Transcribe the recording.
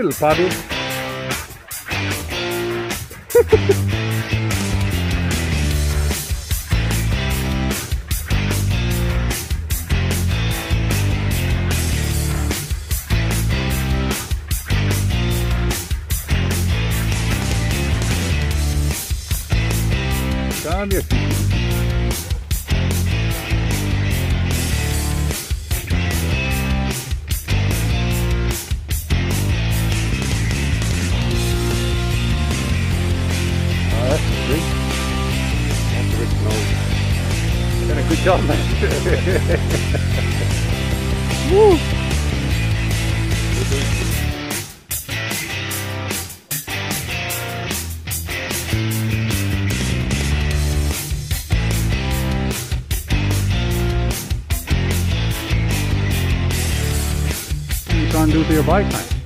little puppy. Come here. That's a great. That's a rich nose. Done a good job, man. Woo! What are you trying to do to your bike, man?